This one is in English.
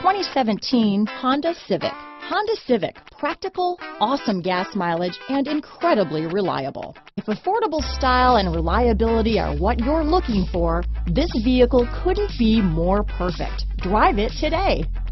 2017 Honda Civic. Honda Civic, practical, awesome gas mileage, and incredibly reliable. If affordable style and reliability are what you're looking for, this vehicle couldn't be more perfect. Drive it today.